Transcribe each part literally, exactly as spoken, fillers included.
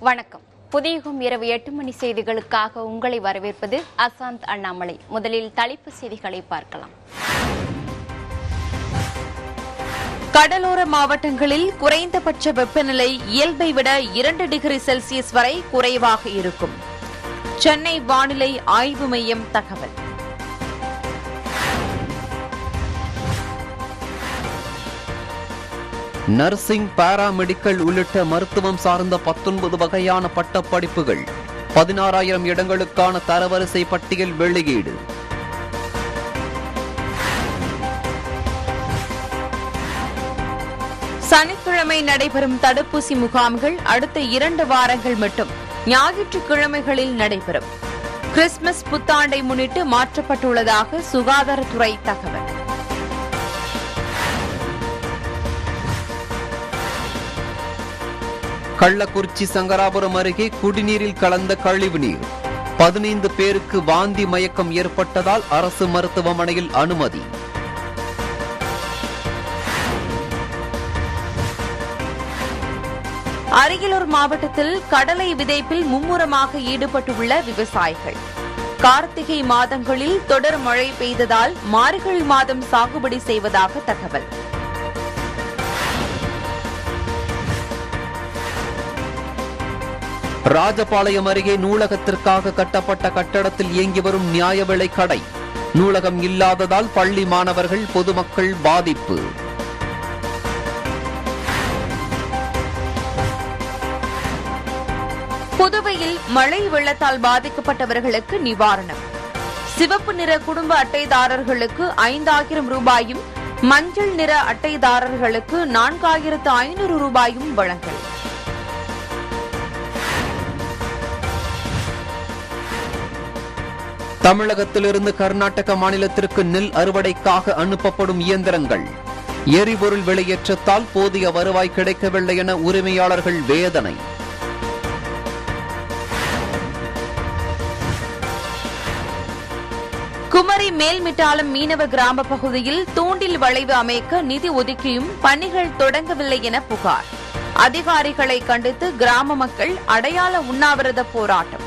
வணக்கம். புதியகம் இரவு எட்டு மணி செய்திகளுக்காக உங்களை வரவேற்பது அசாந்த் அண்ணாமலை. முதலில் தலைப்பு செய்திகளை பார்க்கலாம். கடலோர மாவட்டங்களில் குறைந்தபட்ச வெப்பநிலை இயல்பை விட இரண்டு டிகிரி செல்சியஸ் வரை குறைவாக இருக்கும். சென்னை வானிலை ஆய்வு மையம் தகவல். நர்சிங், பாராமெடிக்கல் உள்ளிட்ட மருத்துவம் சார்ந்த பத்தொன்பது வகையான பட்டப்படிப்புகள், பதினாறாயிரம் இடங்களுக்கான தரவரிசை பட்டியல் வெளியீடு. சனிக்கிழமை நடைபெறும் தடுப்பூசி முகாம்கள் அடுத்த இரண்டு வாரங்கள் மட்டும் ஞாயிற்றுக்கிழமைகளில் நடைபெறும். கிறிஸ்துமஸ் புத்தாண்டை முன்னிட்டு மாற்றப்பட்டுள்ளதாக சுகாதாரத்துறை தகவல். கள்ளக்குறிச்சி சங்கராபுரம் அருகே குடிநீரில் கலந்த கழிவுநீர், பதினைந்து பேருக்கு வாந்தி மயக்கம் ஏற்பட்டதால் அரசு மருத்துவமனையில் அனுமதி. அரியலூர் மாவட்டத்தில் கடலை விதைப்பில் மும்முரமாக ஈடுபட்டுள்ள விவசாயிகள். கார்த்திகை மாதங்களில் தொடர் மழை பெய்ததால் மார்கழி மாதம் சாகுபடி செய்வதாக தகவல். ராஜபாளையம் அருகே நூலகத்திற்காக கட்டப்பட்ட கட்டடத்தில் இயங்கி வரும் நியாய விலை கடை, நூலகம் இல்லாததால் பள்ளி மாணவர்கள், பொதுமக்கள் பாதிப்பு. புதுவையில் மழை வெள்ளத்தால் பாதிக்கப்பட்டவர்களுக்கு நிவாரணம். சிவப்பு நிற குடும்ப அட்டைதாரர்களுக்கு ஐந்தாயிரம் ரூபாயும், மஞ்சள் நிற அட்டைதாரர்களுக்கு நான்காயிரத்து ஐநூறு ரூபாயும் வழங்கல். தமிழகத்திலிருந்து கர்நாடக மாநிலத்திற்கு நெல் அறுவடைக்காக அனுப்பப்படும் இயந்திரங்கள், எரிபொருள் விலையேற்றத்தால் போதிய வருவாய் கிடைக்கவில்லை என உரிமையாளர்கள் வேதனை. குமரி மேல்மிட்டாலம் மீனவ கிராம பகுதியில் தூண்டில் வளைவு அமைக்க நிதி ஒதுக்கியும் பணிகள் தொடங்கவில்லை என புகார். அதிகாரிகளை கண்டித்து கிராம மக்கள் அடையாள உண்ணாவிரத போராட்டம்.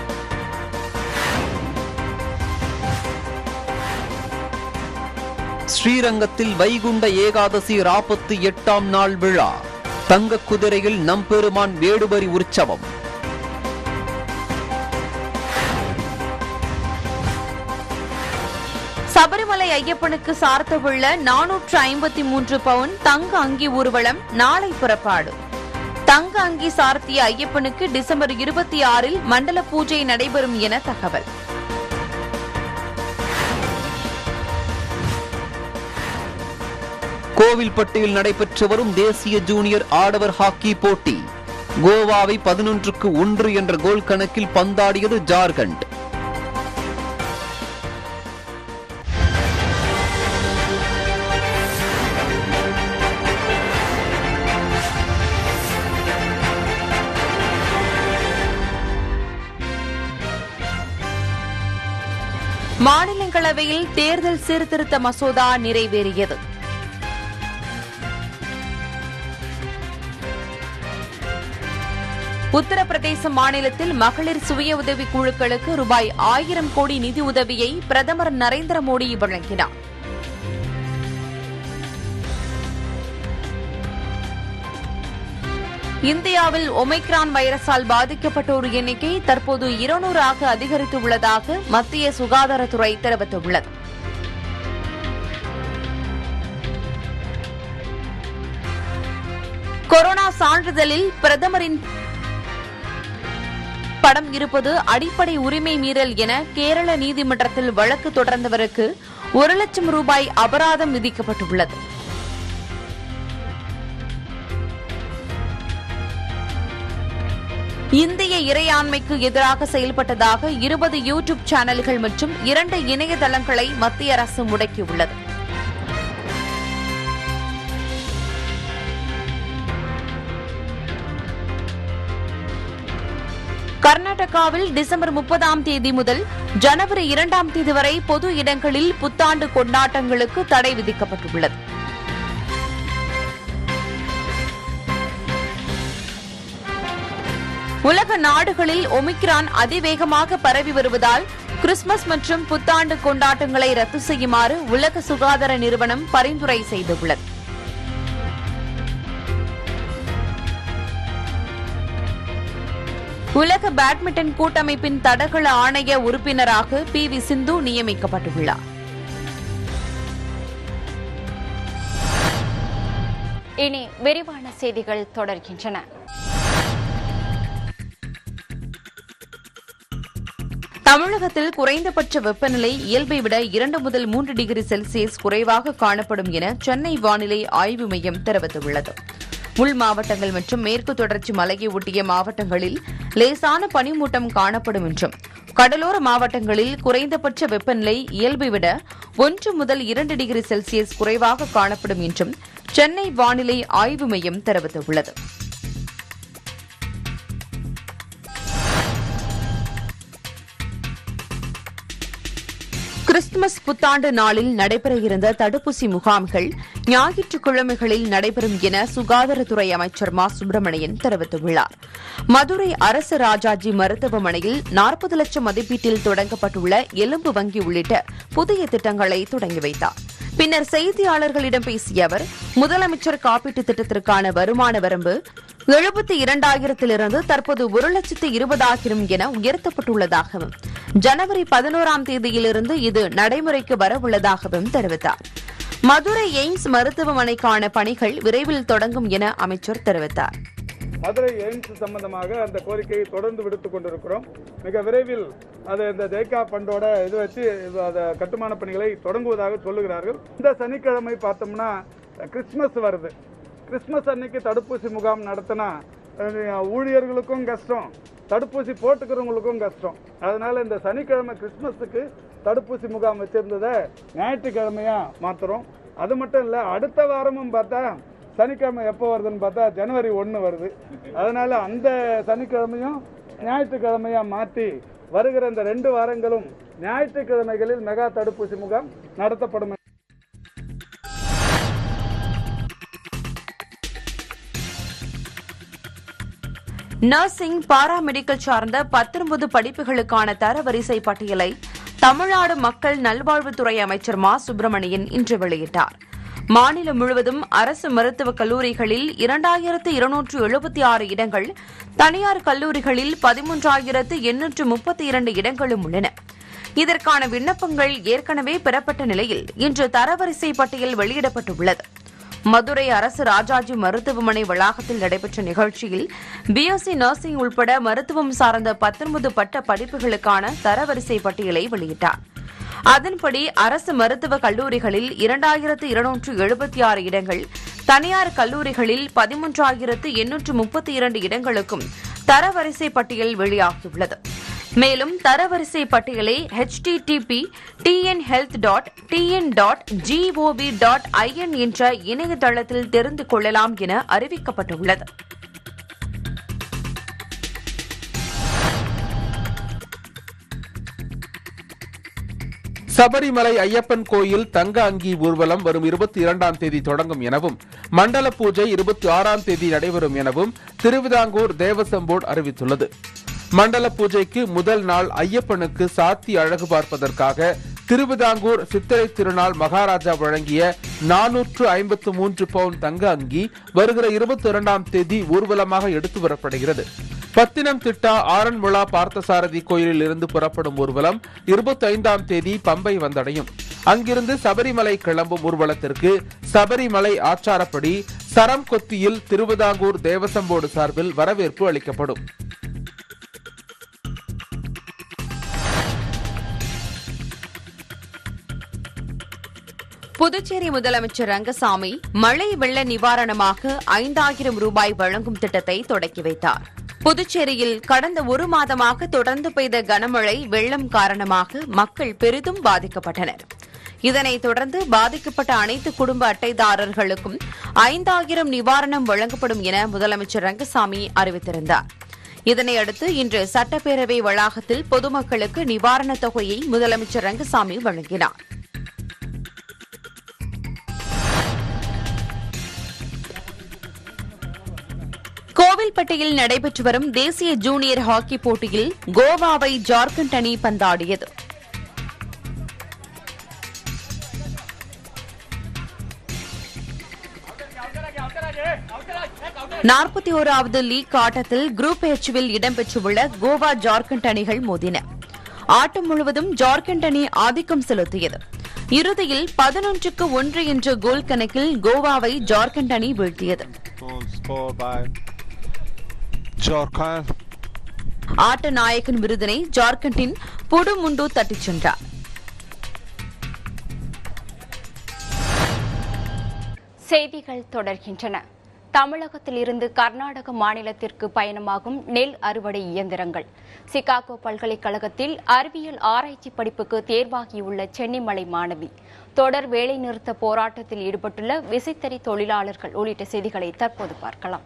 ஸ்ரீரங்கத்தில் வைகுண்ட ஏகாதசி நாற்பத்தி எட்டாம் நாள் விழா, தங்க குதிரையில் நம்பெருமான் வேடுபரி உற்சவம். சபரிமலை ஐயப்பனுக்கு சார்த்தவுள்ள நானூற்று ஐம்பத்தி மூன்று பவுன் தங்க அங்கி ஊர்வலம் நாளை புறப்பாடு. தங்க அங்கி சார்த்திய ஐயப்பனுக்கு டிசம்பர் இருபத்தி ஆறில் மண்டல பூஜை நடைபெறும் என தகவல். கோவில்பட்டியில் நடைபெற்று வரும் தேசிய ஜூனியர் ஆடவர் ஹாக்கி போட்டி, கோவாவை பதினொன்றுக்கு ஒன்று என்ற கோல் கணக்கில் பந்தாடியது ஜார்க்கண்ட். மாநிலங்களவையில் தேர்தல் சீர்திருத்த மசோதா நிறைவேறியது. உத்தரப்பிரதேச மாநிலத்தில் மகளிர் சுய உதவி குழுக்களுக்கு ரூபாய் ஆயிரம் கோடி நிதி உதவியை பிரதமர் நரேந்திர மோடி வழங்கினார். இந்தியாவில் ஒமைக்ரான் வைரஸால் பாதிக்கப்பட்டோர் எண்ணிக்கை தற்போது இருநூறாக அதிகரித்துள்ளதாக மத்திய சுகாதாரத்துறை தெரிவித்துள்ளது. கொரோனா சான்றிதழில் பிரதமரின் படம் இருப்பது அடிப்படை உரிமை மீறல் என கேரள நீதிமன்றத்தில் வழக்கு தொடர்ந்தவருக்கு ஒரு லட்சம் ரூபாய் அபராதம் விதிக்கப்பட்டுள்ளது. இந்திய இறையாண்மைக்கு எதிராக செயல்பட்டதாக இருபது யூடியூப் சேனல்கள் மற்றும் இரண்டு இணையதளங்களை மத்திய அரசு முடக்கியுள்ளது. கர்நாடகாவில் டிசம்பர் முப்பதாம் தேதி முதல் ஜனவரி இரண்டாம் தேதி வரை பொது இடங்களில் புத்தாண்டு கொண்டாட்டங்களுக்கு தடை விதிக்கப்பட்டுள்ளது. உலக நாடுகளில் ஒமிக்ரான் அதிவேகமாக பரவி வருவதால் கிறிஸ்துமஸ் மற்றும் புத்தாண்டு கொண்டாட்டங்களை ரத்து செய்யுமாறு உலக சுகாதார நிறுவனம் பரிந்துரை செய்துள்ளது. உலக பேட்மிண்டன் கூட்டமைப்பின் தடகள ஆணைய உறுப்பினராக பி வி சிந்து நியமிக்கப்பட்டுள்ளார். இனி விரிவான செய்திகள் தொடர்கின்றன. தமிழகத்தில் குறைந்தபட்ச வெப்பநிலை இயல்பை விட இரண்டு முதல் மூன்று டிகிரி செல்சியஸ் குறைவாக காணப்படும் என சென்னை வானிலை ஆய்வு மையம் தெரிவித்துள்ளது. உள் மாவட்டங்கள் மற்றும் மேற்கு தொடர்ச்சி மலையை ஒட்டிய மாவட்டங்களில் லேசான பனிமூட்டம் காணப்படும் என்றும், கடலோர மாவட்டங்களில் குறைந்தபட்ச வெப்பநிலை இயல்பை விட ஒன்று முதல் இரண்டு டிகிரி செல்சியஸ் குறைவாக காணப்படும் என்றும் சென்னை வானிலை ஆய்வு மையம் தெரிவித்துள்ளது. கிறிஸ்துமஸ் புத்தாண்டு நாளில் நடைபெற இருந்த தடுப்பூசி முகாம்கள் ஞாயிற்றுக்கிழமைகளில் நடைபெறும் என சுகாதாரத்துறை அமைச்சர் மா சுப்பிரமணியன் தெரிவித்துள்ளார். மதுரை அரசு ராஜாஜி மருத்துவமனையில் நாற்பது லட்சம் மதிப்பீட்டில் தொடங்கப்பட்டுள்ள எலும்பு வங்கி உள்ளிட்ட புதிய திட்டங்களை தொடங்கி வைத்தார். பின்னர் செய்தியாளர்களிடம் பேசிய அவர், முதலமைச்சர் காப்பீட்டுத் திட்டத்திற்கான வருமான வரம்பு எழுபத்தி இரண்டாயிரத்திலிருந்து தற்போது ஒரு லட்சத்து இருபதாயிரம் என உயர்த்தப்பட்டுள்ளதாகவும், ஜனவரி பதினோராம் தேதியிலிருந்து இது நடைமுறைக்கு வரவுள்ளதாகவும் தெரிவித்தார். மதுரை எய்ம்ஸ் மருத்துவமனைக்கான பணிகள் விரைவில் தொடங்கும் என அமைச்சர் தெரிவித்தார். மதுரை எய்ம்ஸ் சம்பந்தமாக அந்த கோரிக்கையை தொடர்ந்து விடுத்துக் கொண்டிருக்கிறோம். மிக விரைவில் அது இந்த ஜெய்கா பண்டோட இது வச்சு அந்த கட்டுமான பணிகளை தொடங்குவதாக சொல்லுகிறார்கள். இந்த சனிக்கிழமை பார்த்தோம்னா கிறிஸ்துமஸ் வருது. கிறிஸ்துமஸ் அன்னைக்கு தடுப்பூசி முகாம் நடத்தினா ஊழியர்களுக்கும் கஷ்டம், தடுப்பூசி போட்டுக்கிறவங்களுக்கும் கஷ்டம். அதனால இந்த சனிக்கிழமை கிறிஸ்துமஸுக்கு தடுப்பூசி முகாம் வச்சிருந்ததை ஞாயிற்றுக்கிழமையா மாத்துறோம். அது மட்டும் இல்ல, அடுத்த வாரமும் பார்த்தா சனிக்கிழமை எப்போ வருதுன்னு பார்த்தா ஜனவரி ஒன்று வருது. அதனால அந்த சனிக்கிழமையும் ஞாயிற்றுக்கிழமையா மாற்றி வருகிற இந்த ரெண்டு வாரங்களும் ஞாயிற்றுக்கிழமைகளில் மெகா தடுப்பூசி முகாம் நடத்தப்படும். நர்சிங், பாராமெடிக்கல் சார்ந்த பத்தொன்பது படிப்புகளுக்கான தரவரிசை பட்டியலை தமிழ்நாடு மக்கள் நல்வாழ்வுத்துறை அமைச்சர் மா சுப்பிரமணியன் இன்று வெளியிட்டார். மாநிலம் முழுவதும் அரசு மருத்துவக் கல்லூரிகளில் இரண்டாயிரத்து இருநூற்று எழுபத்தி ஆறு இடங்கள், தனியார் கல்லூரிகளில் பதிமூன்றாயிரத்து எண்ணூற்று முப்பத்தி இரண்டு இடங்களும் உள்ளன. இதற்கான விண்ணப்பங்கள் ஏற்கனவே பெறப்பட்ட நிலையில் இன்று தரவரிசை பட்டியல் வெளியிடப்பட்டுள்ளது. மதுரை அரசு ராஜாஜி மருத்துவமனை வளாகத்தில் நடைபெற்ற நிகழ்ச்சியில் பிஎஸ்சி நர்சிங் உள்பட மருத்துவம் சார்ந்த பத்தொன்பது பட்ட படிப்புகளுக்கான தரவரிசை பட்டியலை வெளியிட்டார். அதன்படி அரசு மருத்துவக் கல்லூரிகளில் இரண்டாயிரத்து இருநூற்று எழுபத்தி ஆறு இடங்கள், தனியார் கல்லூரிகளில் பதிமூன்றாயிரத்து எண்ணூற்று முப்பத்தி இரண்டு இடங்களுக்கும் தரவரிசை பட்டியல் வெளியாகியுள்ளது. மேலும் தரவரிசை பட்டியலை H D D P TN health dot TN dot GOV dot IN என்ற இணையதளத்தில் தெரிந்து கொள்ளலாம் என அறிவிக்கப்பட்டுள்ளது. சபரிமலை ஐயப்பன் கோயில் தங்க அங்கி ஊர்வலம் வரும் இருபத்தி இரண்டாம் தேதி தொடங்கும் எனவும், மண்டல பூஜை இருபத்தி ஆறாம் தேதி நடைபெறும் எனவும் திருவிதாங்கூர் தேவசம் போர்டு அறிவித்துள்ளது. மண்டல பூஜைக்கு முதல் நாள் ஐயப்பனுக்கு சாத்தி அழகு பார்ப்பதற்காக திருவிதாங்கூர் சித்திரை திருநாள் மகாராஜா வழங்கிய நானூற்று ஐம்பத்து மூன்று பவுன் தங்க அங்கி வருகிற இருபத்தி இரண்டாம் தேதி ஊர்வலமாக எடுத்து வரப்படுகிறது. பத்தினம் திட்டா ஆரன்முளா பார்த்தசாரதி கோயிலில் இருந்து புறப்படும் ஊர்வலம் இருபத்தி ஐந்தாம் தேதி பம்பை வந்தடையும். அங்கிருந்து சபரிமலை கிளம்பும் ஊர்வலத்திற்கு சபரிமலை ஆச்சாரப்படி சரம் கொத்தியில் திருவிதாங்கூர் தேவசம் போர்டு சார்பில் வரவேற்பு அளிக்கப்படும். புதுச்சேரி முதலமைச்சர் ரங்கசாமி மழை வெள்ள நிவாரணமாக ஐந்தாயிரம் ரூபாய் வழங்கும் திட்டத்தை தொடக்கி வைத்தார். புதுச்சேரியில் கடந்த ஒரு மாதமாக தொடர்ந்து பெய்த கனமழை வெள்ளம் காரணமாக மக்கள் பெரிதும் பாதிக்கப்பட்டனர். இதனைத் தொடர்ந்து பாதிக்கப்பட்ட அனைத்து குடும்ப அட்டைதாரர்களுக்கும் ஐந்தாயிரம் நிவாரணம் வழங்கப்படும் என முதலமைச்சர் ரங்கசாமி அறிவித்திருந்தார். இதனையடுத்து இன்று சட்டப்பேரவை வளாகத்தில் பொதுமக்களுக்கு நிவாரணத் தொகையை முதலமைச்சர் ரங்கசாமி வழங்கினார். கோவில்பட்டி கோவில்பட்டியில் நடைபெற்று வரும் தேசிய ஜூனியர் ஹாக்கி போட்டியில் கோவாவை ஜார்க்கண்ட் அணி பந்தாடியது. நாற்பத்தி ஓராவது லீக் ஆட்டத்தில் குரூப் எச்வில் இடம்பெற்றுள்ள கோவா ஜார்க்கண்ட் அணிகள் மோதின. ஆட்டம் முழுவதும் ஜார்க்கண்ட் அணி ஆதிக்கம் செலுத்தியது. இறுதியில் பதினொன்றுக்கு ஒன்று என்ற கோல் கணக்கில் கோவாவை ஜார்க்கண்ட் அணி வீழ்த்தியது. ஆட்ட நாயகன் விருதினை ஜார்க்கண்டின் புடு முண்டு தட்டிச் சென்றார். செய்திகள் தொடர்கின்றன. தமிழகத்தில் இருந்து கர்நாடக மாநிலத்திற்கு பயணமாகும் நெல் அறுவடை இயந்திரங்கள். சிகாகோ பல்கலைக்கழகத்தில் அறிவியல் ஆராய்ச்சி படிப்புக்கு தேர்வாகியுள்ள சென்னிமலை மாணவி, தொடர் வேலைநிறுத்த போராட்டத்தில் ஈடுபட்டுள்ள விசைத்தறி தொழிலாளர்கள் உள்ளிட்ட செய்திகளை தற்போது பார்க்கலாம்.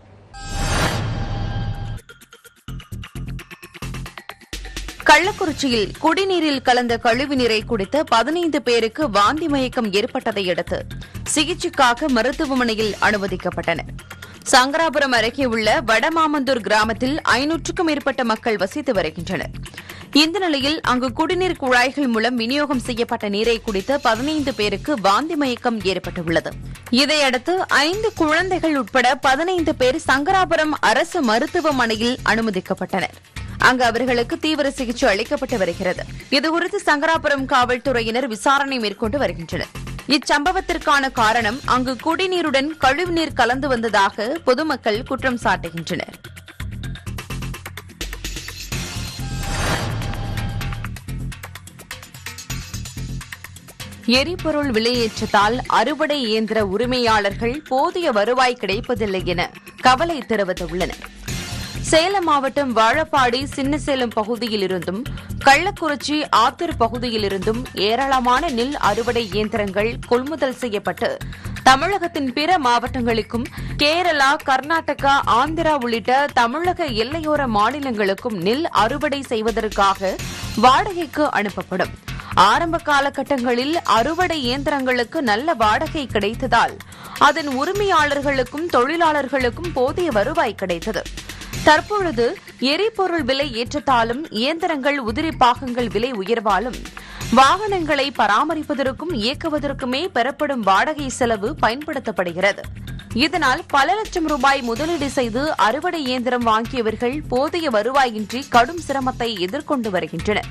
கள்ளக்குறிச்சியில் குடிநீரில் கலந்த கழிவுநீரை குடித்த பதினைந்து பேருக்கு வாந்தி மயக்கம் ஏற்பட்டதை அடுத்து சிகிச்சைக்காக மருத்துவமனையில் அனுமதிக்கப்பட்டனர். சங்கராபுரம் அருகே உள்ள வடமாமந்தூர் கிராமத்தில் ஐநூற்றுக்கும் மேற்பட்ட மக்கள் வசித்து வருகின்றனர். இந்த நிலையில் அங்கு குடிநீர் குழாய்கள் மூலம் விநியோகம் செய்யப்பட்ட நீரை குடித்த பதினைந்து பேருக்கு வாந்தி மயக்கம் ஏற்பட்டுள்ளது. இதையடுத்து ஐந்து குழந்தைகள் உட்பட பதினைந்து பேர் சங்கராபுரம் அரசு மருத்துவமனையில் அனுமதிக்கப்பட்டனர். அங்கு அவர்களுக்கு தீவிர சிகிச்சை அளிக்கப்பட்டு வருகிறது. இதுகுறித்து சங்கராபுரம் காவல்துறையினர் விசாரணை மேற்கொண்டு வருகின்றனர். இச்சம்பவத்திற்கான காரணம் அங்கு குடிநீருடன் கழிவுநீர் கலந்து வந்ததாக பொதுமக்கள் குற்றம் சாட்டுகின்றனர். எரிபொருள் விலையேற்றத்தால் அறுவடை இயந்திர உரிமையாளர்கள் போதிய வருவாய் கிடைப்பதில்லை என கவலை தெரிவித்துள்ளனர். சேலம் மாவட்டம் வாழப்பாடி சின்னசேலம் பகுதியில் இருந்தும் கள்ளக்குறிச்சி ஆத்தூர் பகுதியில் இருந்தும் ஏராளமான நெல் அறுவடை இயந்திரங்கள் கொள்முதல் செய்யப்பட்டு தமிழகத்தின் பிற மாவட்டங்களுக்கும் கேரளா, கர்நாடகா, ஆந்திரா உள்ளிட்ட தமிழக எல்லையோர மாநிலங்களுக்கும் நெல் அறுவடை செய்வதற்காக வாடகைக்கு அனுப்பப்படும். ஆரம்ப காலகட்டங்களில் அறுவடை இயந்திரங்களுக்கு நல்ல வாடகை கிடைத்ததால் அதன் உரிமையாளர்களுக்கும் தொழிலாளர்களுக்கும் போதிய வருவாய் கிடைத்தது. தற்பொழுது எரிபொருள் விலை ஏற்றத்தாலும் இயந்திரங்கள் உதிரி பாகங்கள் விலை உயர்வாலும் வாகனங்களை பராமரிப்பதற்கும் இயக்குவதற்குமே பெறப்படும் வாடகை செலவு பயன்படுத்தப்படுகிறது. இதனால் பல லட்சம் ரூபாய் முதலீடு செய்து அறுவடை இயந்திரம் வாங்கியவர்கள் போதிய வருவாயின்றி கடும் சிரமத்தை எதிர்கொண்டு வருகின்றனர்.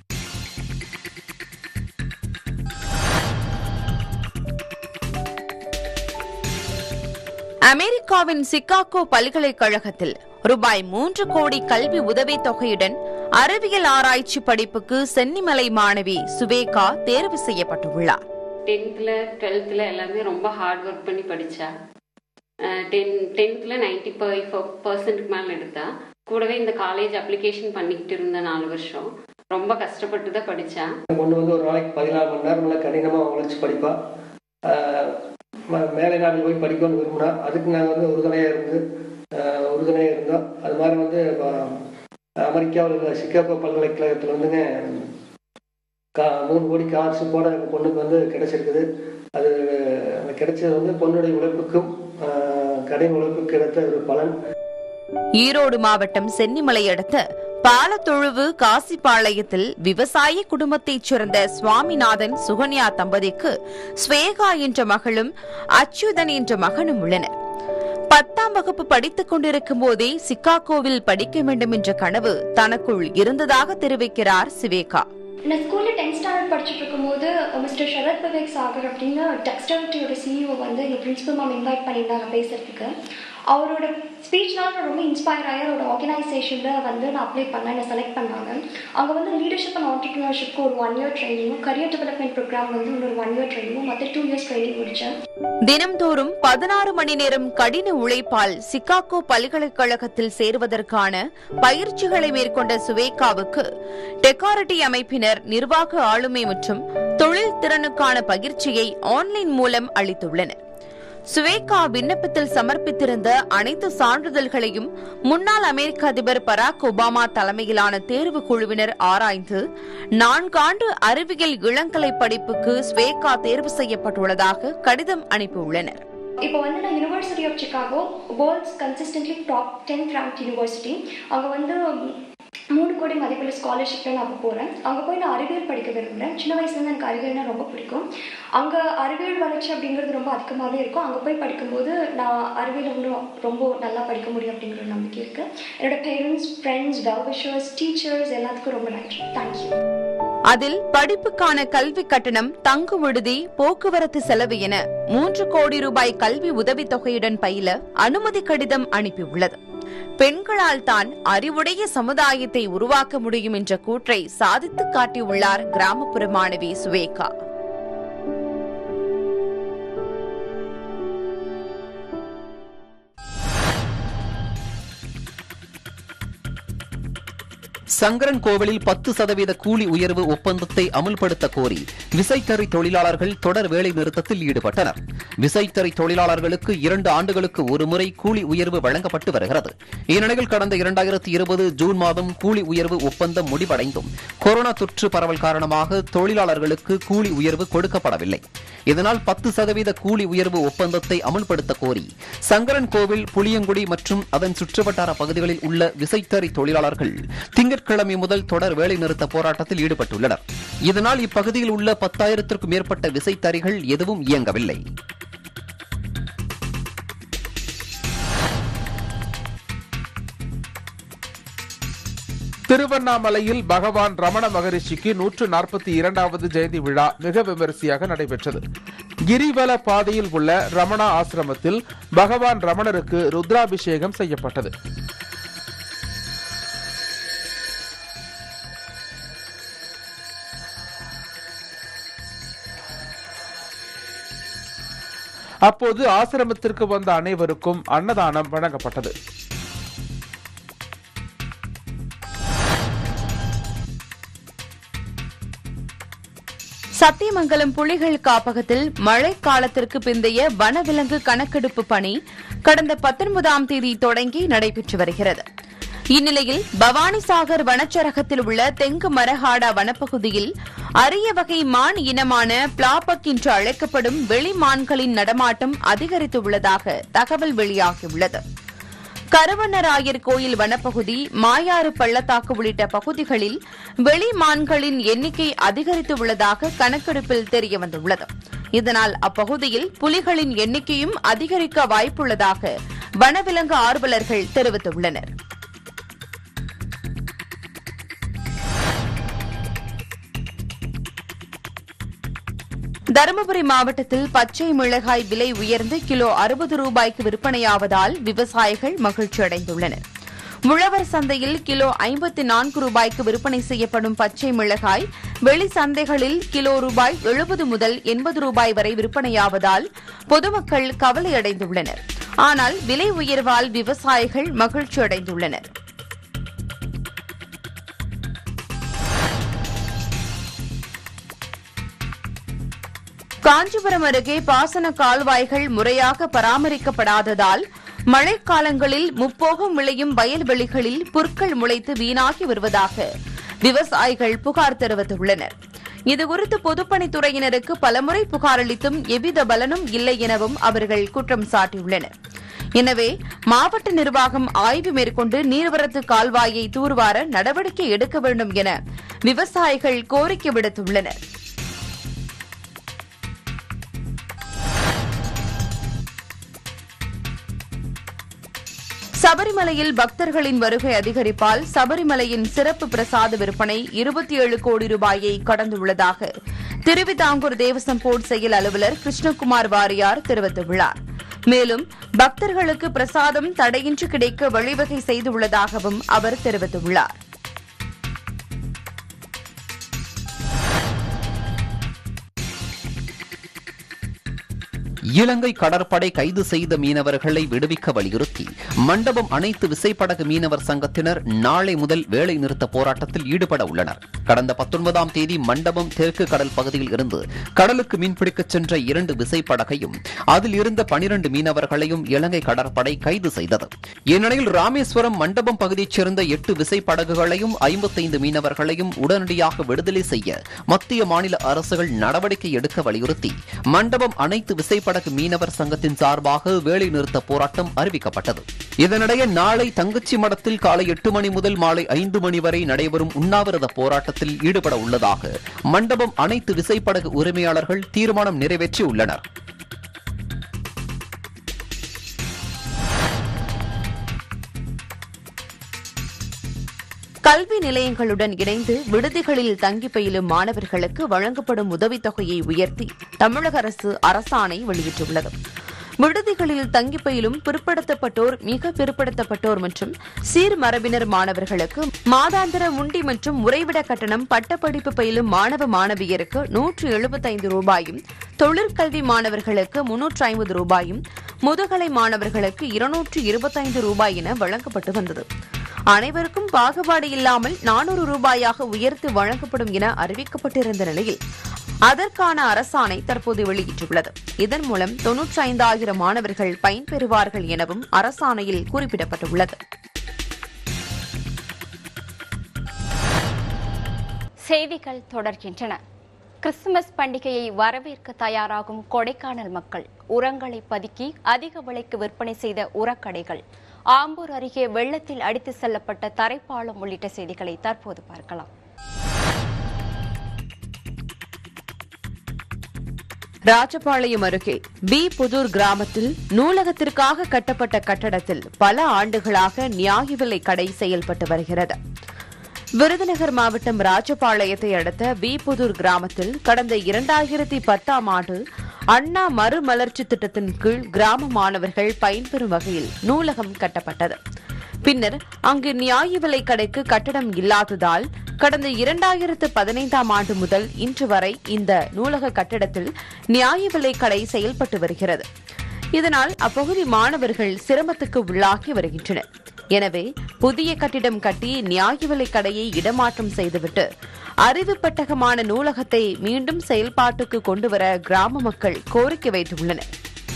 அமெரிக்காவின் சிகாகோ பல்கலைக்கழகத்தில் ரூபாய் மூன்று கோடி கல்வி உதவித் தொகையுடன் அறிவியல் ஆராய்ச்சி படிப்புக்கு சென்னிமலை மாணவி சுவேகா தேர்வு செய்யப்பட்டுள்ளார். டென்த்ல டுவெல்த்ல எல்லாமே ரொம்ப ஹார்ட் ஒர்க் பண்ணி படிச்சா. டென் டென்த்ல நைன்டி பர்சன்ட்க்கு மேல எடுத்தா. கூடவே இந்த காலேஜ் அப்ளிகேஷன் பண்ணிக்கிட்டு இருந்த நாலு வருஷம் ரொம்ப கஷ்டப்பட்டு தான் படிச்சா. கொண்டு வந்து ஒரு நாளைக்கு பதினாலு மணி நேரம் நல்லா கடினமாக உழைச்சி படிப்பா. மேலை நாடு போய் படிக்கணும்னு விரும்பினா அதுக்கு நாங்கள் வந்து உறுதுணையாக இருந்து உறுதுணையாக இருந்தோம். அது மாதிரி வந்து அமெரிக்காவில் இருக்கிற சிகாகோ பல்கலைக்கழகத்தில் வந்துங்க கா மூணு கோடி கார்ஷிப்போட எங்கள் பொண்ணுக்கு வந்து கிடைச்சிருக்குது. அது கிடைச்சது வந்து பொண்ணுடைய உழைப்புக்கும் கடின உழைப்புக்கு கிடைத்த ஒரு பலன். ஈரோடு மாவட்டம் சென்னிமலை அடுத்த பாலத்தொழுவு காசிப்பாளையத்தில் விவசாய குடும்பத்தைச் சேர்ந்த சுவாமிநாதன் சுகன்யா தம்பதிக்கு ஸ்வேகா என்ற மகளும் அச்சுதன் என்ற மகனும் உள்ளனர். பத்தாம் வகுப்பு படித்துக் கொண்டிருக்கும் போதே சிகாகோவில் படிக்க வேண்டும் என்ற கனவு தனக்குள் இருந்ததாக தெரிவிக்கிறார் சிவேகா. நான் ஸ்கூலில் டென்த் ஸ்டாண்டர்ட் படிச்சுட்டு இருக்கும்போது மிஸ்டர் சரத் பவேக் சாகர் அப்படின்னு டெக்ஸ்டைலிட்டியோட சிஇஓ வந்து எங்கள் பிரின்சிபல் மேம் இன்வைட் பண்ணியிருந்தாங்க பேசுறதுக்கு. அவரோட ஸ்பீச்னால் நான் ரொம்ப இன்ஸ்பயர் ஆகி அவரோட ஆர்கனைசேஷனில் வந்து நான் அப்ளை பண்ணேன், என்னை செலக்ட் பண்ணாங்க. அங்கே வந்து லீடர்ஷிப் அண்ட் ஆண்டர்பிரினர்ஷிப்க்கு ஒரு ஒன் இயர் ட்ரைனிங்கும், கரியர் டெவலப்மெண்ட் ப்ரோக்ராம் வந்து இன்னொரு ஒன் இயர் ட்ரைனிங்கும், மற்ற டூ இயர்ஸ் ட்ரைனிங் முடித்தேன். தினம்தோறும் பதினாறு மணி நேரம் கடின உழைப்பால் சிகாகோ பல்கலைக்கழகத்தில் சேருவதற்கான பயிற்சிகளை மேற்கொண்ட சுவேகாவுக்கு டெக்காரிட்டி அமைப்பினர் நிர்வாக ஆளுமை மற்றும் தொழில் திறனுக்கான பயிற்சியை ஆன்லைன் மூலம் அளித்துள்ளனர். சுவேகா விண்ணப்பத்தில் சமர்ப்பித்திருந்த அனைத்து சான்றிதழ்களையும் முன்னாள் அமெரிக்க அதிபர் பராக் ஒபாமா தலைமையிலான தேர்வு குழுவினர் ஆராய்ந்து நான்காண்டு அறிவியல் இளங்கலை படிப்புக்கு சுவேகா தேர்வு செய்யப்பட்டுள்ளதாக கடிதம் அனுப்பியுள்ளனர். இப்போ வந்து நான் university of Chicago world's consistently top tenth rank university, அங்கே வந்து மூணு கோடி மதிப்புள்ள ஸ்காலர்ஷிப்பில் நான் போகிறேன். அங்கே போய் நான் அறிவியல் படிக்க விரும்புகிறேன். சின்ன வயசுலேருந்து எனக்கு அறிவியல்னா ரொம்ப பிடிக்கும். அங்கே அறிவியல் வளர்ச்சி அப்படிங்கிறது ரொம்ப அதிகமாகவே இருக்கும். அங்கே போய் படிக்கும்போது நான் அறிவியல் இன்னும் ரொம்ப நல்லா படிக்க முடியும் அப்படிங்கிற நம்பிக்கை இருக்குது. என்னோட parents, friends, well wishers, teachers எல்லாத்துக்கும் ரொம்ப நன்றி. தேங்க்யூ. அதில் படிப்புக்கான கல்வி கட்டணம், தங்கு விடுதி, போக்குவரத்து செலவு என மூன்று கோடி ரூபாய் கல்வி உதவித்தொகையுடன் பயில அனுமதி கடிதம் அனுப்பியுள்ளது. பெண்களால் தான் அறிவுடைய சமுதாயத்தை உருவாக்க முடியும் என்ற கூற்றை சாதித்து காட்டியுள்ளார் கிராமப்புற மாணவி சுவேகா. சங்கரன் கோவிலில் பத்து சதவீத கூலி உயர்வு ஒப்பந்தத்தை அமல்படுத்த கோரி விசைத்தறி தொழிலாளர்கள் தொடர் வேலை நிறுத்தத்தில் ஈடுபட்டனர். விசைத்தறி தொழிலாளர்களுக்கு இரண்டு ஆண்டுகளுக்கு ஒருமுறை கூலி உயர்வு வழங்கப்பட்டு வருகிறது. இந்நிலையில் கடந்த இரண்டாயிரத்தி இருபது ஜூன் மாதம் கூலி உயர்வு ஒப்பந்தம் முடிவடைந்தும் கொரோனா தொற்று பரவல் காரணமாக தொழிலாளர்களுக்கு கூலி உயர்வு கொடுக்கப்படவில்லை. இதனால் பத்து சதவீத கூலி உயர்வு ஒப்பந்தத்தை அமல்படுத்த கோரி சங்கரன் கோவில், புளியங்குடி மற்றும் அதன் சுற்றுவட்டார பகுதிகளில் உள்ள விசைத்தறி தொழிலாளர்கள் திங்கட்கிழமை முதல் தொடர் வேலை நிறுத்த போராட்டத்தில் ஈடுபட்டுள்ளனர். இதனால் இப்பகுதியில் உள்ள பத்தாயிரத்திற்கும் மேற்பட்ட விசைத்தறிகள் எதுவும் இயங்கவில்லை. திருவண்ணாமலையில் பகவான் ரமண மகரிஷிக்கு நூற்று நாற்பத்தி இரண்டாவது ஜெயந்தி விழா மிக விமரிசையாக நடைபெற்றது. கிரிவல பாதையில் உள்ள ரமணா ஆசிரமத்தில் பகவான் ரமணருக்கு ருத்ராபிஷேகம் செய்யப்பட்டது. அப்போது ஆசிரமத்திற்கு வந்த அனைவருக்கும் அன்னதானம் வழங்கப்பட்டது. சத்தியமங்கலம் புலிகள் காப்பகத்தில் மழை காலத்திற்கு பிந்தைய வனவிலங்கு கணக்கெடுப்பு பணி கடந்த பத்தொன்பதாம் தேதி தொடங்கி நடைபெற்று வருகிறது. இந்நிலையில் பவானிசாகர் வனச்சரகத்தில் உள்ள தெங்கு மரஹாடா வனப்பகுதியில் அரிய வகை மான் இனமான பிளாபக் என்று அழைக்கப்படும் வெளிமான்களின் நடமாட்டம் அதிகரித்துள்ளதாக தகவல் வெளியாகியுள்ளது. கருவண்ணராயர் கோயில் வனப்பகுதி, மாயாறு பள்ளத்தாக்கு உள்ளிட்ட பகுதிகளில் வெளிமான்களின் எண்ணிக்கை அதிகரித்துள்ளதாக கணக்கெடுப்பில் தெரியவந்துள்ளது. இதனால் அப்பகுதியில் புலிகளின் எண்ணிக்கையும் அதிகரிக்க வாய்ப்புள்ளதாக வனவிலங்கு ஆர்வலர்கள் தெரிவித்துள்ளனர். தருமபுரி மாவட்டத்தில் பச்சை மிளகாய் விலை உயர்ந்து கிலோ அறுபது ரூபாய்க்கு விற்பனையாவதால் விவசாயிகள் மகிழ்ச்சி அடைந்துள்ளனர். உழவர் சந்தையில் கிலோ ஐம்பத்தி நான்கு ரூபாய்க்கு விற்பனை செய்யப்படும் பச்சை மிளகாய் வெளி சந்தைகளில் கிலோ ரூபாய் எழுபது முதல் எண்பது ரூபாய் வரை விற்பனையாவதால் பொதுமக்கள் கவலையடைந்துள்ளனர். ஆனால் விலை உயர்வால் விவசாயிகள் மகிழ்ச்சி அடைந்துள்ளனர். காஞ்சிபுரம் அருகே பாசன கால்வாய்கள் முறையாக பராமரிக்கப்படாததால் மழைக்காலங்களில் முப்போகம் விளையும் வயல்வெளிகளில் புற்கள் முளைத்து வீணாகி வருவதாக விவசாயிகள் புகார் தெரிவித்துள்ளனர். இதுகுறித்து பொதுப்பணித்துறையினருக்கு பலமுறை புகார் அளித்தும் எவ்வித பலனும் இல்லை எனவும் அவர்கள் குற்றம் சாட்டியுள்ளனர். எனவே மாவட்ட நிர்வாகம் ஆய்வு மேற்கொண்டு நீர்வரத்து கால்வாயை தூர்வார நடவடிக்கை எடுக்க வேண்டும் என விவசாயிகள் கோரிக்கை விடுத்துள்ளனர். சபரிமலையில் பக்தர்களின் வருகை அதிகரிப்பால் சபரிமலையின் சிறப்பு பிரசாத விற்பனை இருபத்தி ஏழு கோடி ரூபாயை கடந்துள்ளதாக திருவிதாங்கூர் தேவசம் போர்டு செயல் அலுவலர் கிருஷ்ணகுமார் வாரியார் தெரிவித்துள்ளார். மேலும் பக்தர்களுக்கு பிரசாதம் தடையின்றி கிடைக்க வழிவகை செய்துள்ளதாகவும் அவர் தெரிவித்துள்ளார். இலங்கை கடற்படை கைது செய்த மீனவர்களை விடுவிக்க வலியுறுத்தி மண்டபம் அனைத்து விசைப்படகு மீனவர் சங்கத்தினர் நாளை முதல் வேலை நிறுத்த போராட்டத்தில் ஈடுபட உள்ளனர். கடந்த பத்தொன்பதாம் தேதி மண்டபம் தெற்கு கடல் பகுதியில் இருந்து கடலுக்கு மீன்பிடிக்கச் சென்ற இரண்டு விசைப்படகையும் அதில் இருந்த பனிரண்டு மீனவர்களையும் இலங்கை கடற்படை கைது செய்தது. இந்நிலையில் ராமேஸ்வரம் மண்டபம் பகுதியைச் சேர்ந்த எட்டு விசைப்படகுகளையும் ஐம்பத்தைந்து மீனவர்களையும் உடனடியாக விடுதலை செய்ய மத்திய மாநில அரசுகள் நடவடிக்கை எடுக்க வலியுறுத்தி மண்டபம் அனைத்து விசைப்படகு விசைப்படகு மீனவர் சங்கத்தின் சார்பாக வேலை நிறுத்த போராட்டம் அறிவிக்கப்பட்டது. இதனிடையே நாளை தங்கச்சி மடத்தில் காலை எட்டு மணி முதல் மாலை ஐந்து மணி வரை நடைபெறும் உண்ணாவிரத போராட்டத்தில் ஈடுபட உள்ளதாக மண்டபம் அனைத்து விசைப்படகு உரிமையாளர்கள் தீர்மானம் நிறைவேற்றியுள்ளனர். கல்வி நிலையங்களுடன் இணைந்து விடுதிகளில் தங்கி பயிலும் மாணவர்களுக்கு வழங்கப்படும் உதவித்தொகையை உயர்த்தி தமிழக அரசு அரசாணை வெளியிட்டுள்ளது. விடுதிகளில் தங்கி பயிலும் பிற்படுத்தப்பட்டோர், மிக பிற்படுத்தப்பட்டோர் மற்றும் சீர்மரபினர் மாணவர்களுக்கு மாதாந்திர உண்டி மற்றும் உறைவிட கட்டணம் பட்டப்படிப்பு பயிலும் மாணவ மாணவியருக்கு நூற்று எழுபத்தைந்து ரூபாயும், தொழிற்கல்வி மாணவர்களுக்கு முன்னூற்று ஐம்பது ரூபாயும், முதுகலை மாணவர்களுக்கு இருநூற்று இருபத்தைந்து ரூபாய் என வழங்கப்பட்டு வந்தது. அனைவருக்கும் பாகுபாடு இல்லாமல் நானூறு ரூபாயாக உயர்த்தி வழங்கப்படும் என அறிவிக்கப்பட்டிருந்த நிலையில் அதற்கான அரசாணை தற்போது வெளியிட்டுள்ளது. இதன் மூலம் தொன்னூற்றி ஐந்தாயிரம் மாணவர்கள் பயன்பெறுவார்கள் எனவும் அரசாணையில் குறிப்பிடப்பட்டுள்ளது. செய்திகள் தொடர்கின்றன. கிறிஸ்துமஸ் பண்டிகையை வரவேற்க தயாராகும் கொடைக்கானல் மக்கள் உரங்களை பதுக்கி அதிக விலைக்கு விற்பனை செய்த உரக்கடைகள், ஆம்பூர் அருகே வெள்ளத்தில் அடித்து செல்லப்பட்ட தரைப்பாலம் உள்ளிட்ட செய்திகளை தற்போது பார்க்கலாம். ராஜபாளையம் அருகே பி புதூர் கிராமத்தில் நூலகத்திற்காக கட்டப்பட்ட கட்டடத்தில் பல ஆண்டுகளாக நியாய விலை கடை செயல்பட்டு வருகிறது. விருதுநகர் மாவட்டம் ராஜபாளையத்தை அடுத்த பி புதூர் கிராமத்தில் கடந்த இரண்டாயிரத்தி பத்தாம் ஆண்டு அண்ணா மறுமலர்ச்சி திட்டத்தின் கீழ் கிராம மாணவர்கள் பயன்பெறும் வகையில் நூலகம் கட்டப்பட்டது. பின்னர் அங்கு நியாய விலை கடைக்கு கட்டடம் இல்லாததால் கடந்த இரண்டாயிரத்து பதினைந்தாம் ஆண்டு முதல் இன்று வரை இந்த நூலக கட்டடத்தில் நியாய விலை கடை செயல்பட்டு வருகிறது. இதனால் அப்பகுதி மாணவர்கள் சிரமத்துக்கு உள்ளாகி வருகின்றனர். எனவே புதிய கட்டிடம் கட்டி நியாய விலை கடையை இடமாற்றம் செய்துவிட்டு அறிவுப்பட்டகமான நூலகத்தை மீண்டும் செயல்பாட்டுக்கு கொண்டுவர கிராம மக்கள் கோரிக்கை வைத்துள்ளனர்.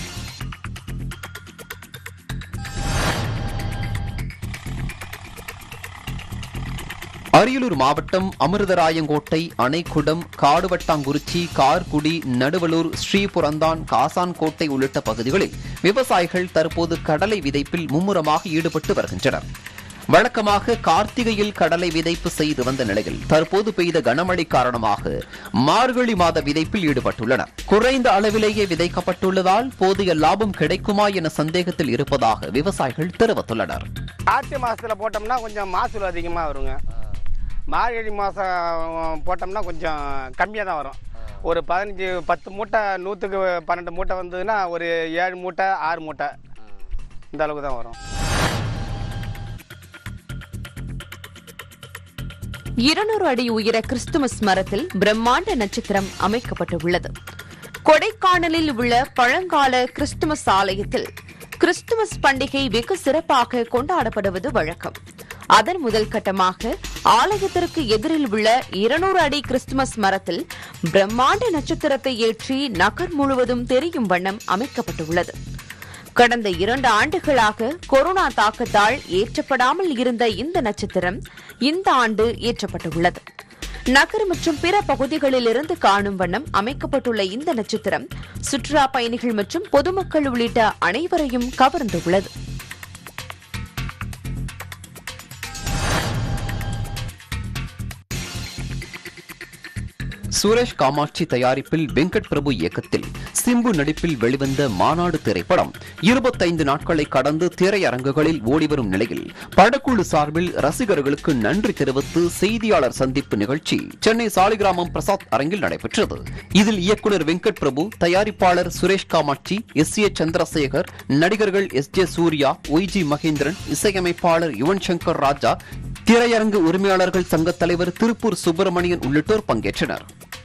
அரியலூர் மாவட்டம் அமிர்தராயங்கோட்டை, அணைக்குடம், காடுவட்டாங்குறிச்சி, கார்குடி, நடுவலூர், ஸ்ரீபுரந்தான், காசான்கோட்டை உள்ளிட்ட பகுதிகளில் விவசாயிகள் தற்போது கடலை விதைப்பில் மும்முரமாக ஈடுபட்டு வருகின்றனர். வழக்கமாக கார்த்திகையில் கடலை விதைப்பு செய்து வந்த நிலையில் தற்போது பெய்த கனமழை காரணமாக மார்கழி மாத விதைப்பில் ஈடுபட்டுள்ளனர். குறைந்த அளவிலேயே விதைக்கப்பட்டுள்ளதால் போதிய லாபம் கிடைக்குமா என சந்தேகத்தில் இருப்பதாக விவசாயிகள் தெரிவித்துள்ளனர். கார்த்திகை மாசத்துல போட்டோம்னா கொஞ்சம் மகசூல் அதிகமா வருங்க. மார்கழி மாதம் போட்டோம்னா கொஞ்சம் கம்மியாக தான் வரும். ஒரு பதினஞ்சு பத்து மூட்டை நூற்றுக்கு பன்னெண்டு மூட்டை வந்ததுன்னா ஒரு ஏழு மூட்டை ஆறு மூட்டை இந்த அளவுக்கு தான் வரும். இருநூறு அடி உயர கிறிஸ்துமஸ் மரத்தில் பிரம்மாண்ட நட்சத்திரம் அமைக்கப்பட்டுள்ளது. கொடைக்கானலில் உள்ள பழங்கால கிறிஸ்துமஸ் ஆலயத்தில் கிறிஸ்துமஸ் பண்டிகை வெகு சிறப்பாக கொண்டாடப்படுவது வழக்கம். அதன் முதல் கட்டமாக ஆலயத்திற்கு எதிரில் உள்ள இருநூறு அடி கிறிஸ்துமஸ் மரத்தில் பிரம்மாண்ட நட்சத்திரத்தை ஏற்றி நகர் முழுவதும் தெரியும் வண்ணம் அமைக்கப்பட்டுள்ளது. கடந்த இரண்டு ஆண்டுகளாக கொரோனா தாக்கத்தால் ஏற்றப்படாமல் இருந்த இந்த நட்சத்திரம் இந்த ஆண்டு ஏற்றப்பட்டுள்ளது. நகர் மற்றும் பிற பகுதிகளிலிருந்து காணும் வண்ணம் அமைக்கப்பட்டுள்ள இந்த நட்சத்திரம் சுற்றுலா பயணிகள் மற்றும் பொதுமக்கள் உள்ளிட்ட அனைவரையும் கவர்ந்துள்ளது. சுரேஷ் காமாட்சி தயாரிப்பில் வெங்கட் பிரபு இயக்கத்தில் சிம்பு நடிப்பில் வெளிவந்த மாநாடு திரைப்படம் இருபத்தைந்து நாட்களை கடந்து திரையரங்குகளில் ஓடிவரும் நிலையில் படக்குழு சார்பில் ரசிகர்களுக்கு நன்றி தெரிவித்து செய்தியாளர் சந்திப்பு நிகழ்ச்சி சென்னை சாலிகிராமம் பிரசாத் அரங்கில் நடைபெற்றது. இதில் இயக்குநர் வெங்கட் பிரபு, தயாரிப்பாளர் சுரேஷ் காமாட்சி, எஸ் ஏ சந்திரசேகர், நடிகர்கள் S J Suriya, Y G Mahendran, இசையமைப்பாளர் யுவன் சங்கர் ராஜா, திரையரங்கு உரிமையாளர்கள் சங்க தலைவர் திருப்பூர் சுப்பிரமணியன் உள்ளிட்டோர் பங்கேற்றனர்.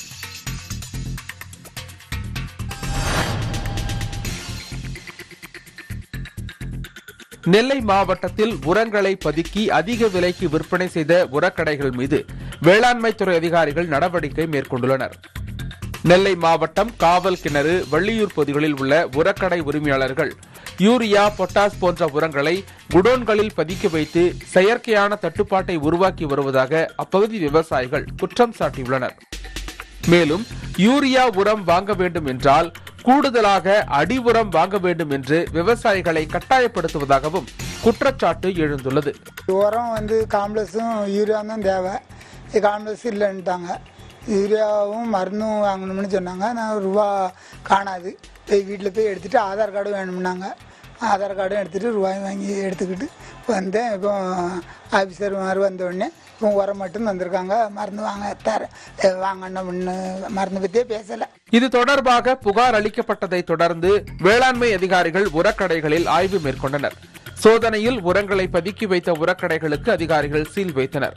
நெல்லை மாவட்டத்தில் உரங்களை பதுக்கி அதிக விலைக்கு விற்பனை செய்த உரக்கடைகள் மீது வேளாண்மைத்துறை அதிகாரிகள் நடவடிக்கை மேற்கொண்டுள்ளனர். நெல்லை மாவட்டம் காவல் கிணறு, வள்ளியூர் பகுதிகளில் உள்ள உரக்கடை உரிமையாளர்கள் யூரியா, பொட்டாஸ் போன்ற உரங்களை குடோன்களில் பதுக்கி வைத்து செயற்கையான தட்டுப்பாட்டை உருவாக்கி வருவதாக அப்பகுதி விவசாயிகள் குற்றம் சாட்டியுள்ளனர். மேலும் யூரியா உரம் வாங்க வேண்டும் என்றால் கூடுதலாக அடி உரம் வாங்க வேண்டும் என்று விவசாயிகளை கட்டாயப்படுத்துவதாகவும் குற்றச்சாட்டு எழுந்துள்ளது. உரம் வந்து காம்ப்ளெக்ஸும் யூரியாவும் தான் தேவை, காம்ப்ளெக்ஸ் இல்லைன்ட்டாங்க. யூரியாவும் மருந்தும் வாங்கணும்னு சொன்னாங்க. நான் ரூபா காணாது, போய் வீட்டில் போய் எடுத்துகிட்டு ஆதார் கார்டும் வேணும்னாங்க. ஆதார் கார்டும் எடுத்துகிட்டு ரூபாயும் வாங்கி எடுத்துக்கிட்டு வந்தேன். இப்போ ஆஃபீஸர் மாதிரி வந்தோடனே இப்போ உரம் மட்டும் வந்திருக்காங்க, மருந்து வாங்க தர வாங்கன்னு மருந்து பற்றியே பேசலை. இது தொடர்பாக புகார் அளிக்கப்பட்டதை தொடர்ந்து வேளாண்மை அதிகாரிகள் உரக்கடைகளில் ஆய்வு மேற்கொண்டனர். சோதனையில் உரங்களை பதுக்கி வைத்த உரக்கடைகளுக்கு அதிகாரிகள் சீல் வைத்தனர்.